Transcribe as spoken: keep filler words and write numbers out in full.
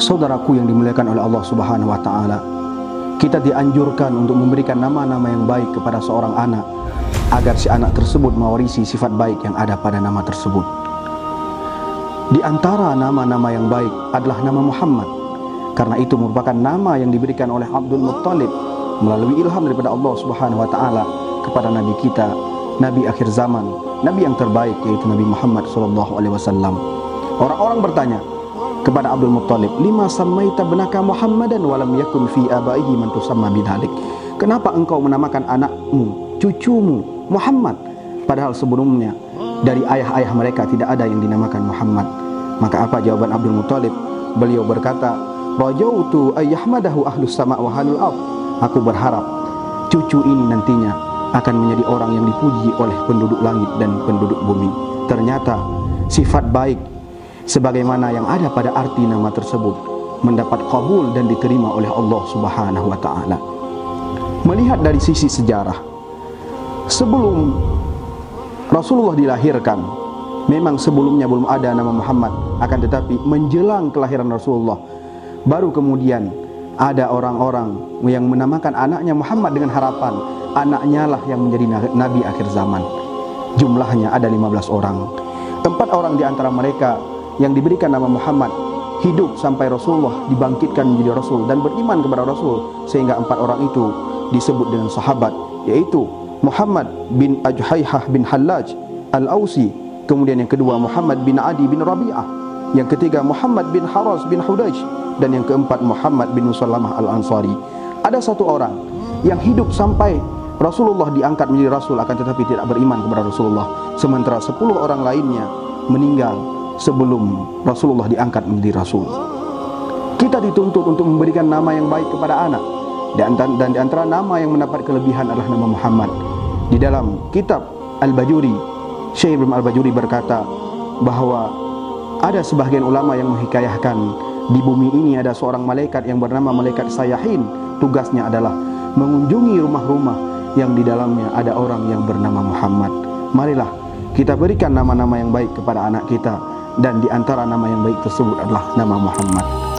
Saudaraku yang dimuliakan oleh Allah Subhanahu wa taala, kita dianjurkan untuk memberikan nama-nama yang baik kepada seorang anak agar si anak tersebut mewarisi sifat baik yang ada pada nama tersebut. Di antara nama-nama yang baik adalah nama Muhammad, karena itu merupakan nama yang diberikan oleh Abdul Muttalib melalui ilham daripada Allah Subhanahu wa taala kepada nabi kita, nabi akhir zaman, nabi yang terbaik, yaitu Nabi Muhammad sallallahu alaihi wasallam. Orang-orang bertanya kepada Abdul Muttalib, "Lima sammaita benaka Muhammadan wa lam yakun fi abaihi man tusamma bidzalik?" Kenapa engkau menamakan anakmu, cucumu Muhammad, padahal sebelumnya dari ayah-ayah mereka tidak ada yang dinamakan Muhammad? Maka apa jawaban Abdul Muttalib? Beliau berkata, "Rajautu ayyahmadahu ahlus sama' wa ahlul ardh." Aku berharap cucu ini nantinya akan menjadi orang yang dipuji oleh penduduk langit dan penduduk bumi. Ternyata sifat baik sebagaimana yang ada pada arti nama tersebut mendapat kabul dan diterima oleh Allah Subhanahu wa taala. Melihat dari sisi sejarah, sebelum Rasulullah dilahirkan, memang sebelumnya belum ada nama Muhammad, akan tetapi menjelang kelahiran Rasulullah baru kemudian ada orang-orang yang menamakan anaknya Muhammad dengan harapan anaknya lah yang menjadi nabi akhir zaman. Jumlahnya ada lima belas orang. Empat orang di antara mereka yang diberikan nama Muhammad hidup sampai Rasulullah dibangkitkan menjadi Rasul dan beriman kepada Rasul, sehingga empat orang itu disebut dengan sahabat, yaitu Muhammad bin Ajhaihah bin Hallaj Al-Ausi, kemudian yang kedua Muhammad bin Adi bin Rabi'ah, yang ketiga Muhammad bin Haras bin Hudayj, dan yang keempat Muhammad bin Musallamah Al-Ansari. Ada satu orang yang hidup sampai Rasulullah diangkat menjadi Rasul, akan tetapi tidak beriman kepada Rasulullah, sementara sepuluh orang lainnya meninggal sebelum Rasulullah diangkat menjadi Rasul. Kita dituntut untuk memberikan nama yang baik kepada anak, dan di antara nama yang mendapat kelebihan adalah nama Muhammad. Di dalam kitab Al-Bajuri, Syekh Ibn Al-Bajuri berkata bahawa ada sebahagian ulama yang menghikayahkan di bumi ini ada seorang malaikat yang bernama malaikat Sayahin. Tugasnya adalah mengunjungi rumah-rumah yang di dalamnya ada orang yang bernama Muhammad. Marilah kita berikan nama-nama yang baik kepada anak kita, dan di antara nama yang baik tersebut adalah nama Muhammad.